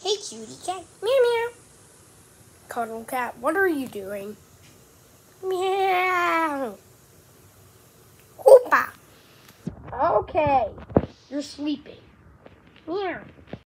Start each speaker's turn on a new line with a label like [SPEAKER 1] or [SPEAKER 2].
[SPEAKER 1] Hey, cutie cat. Meow, meow. Cuddlecat, what are you doing? Meow. Hoopa. Okay, you're sleeping. Meow.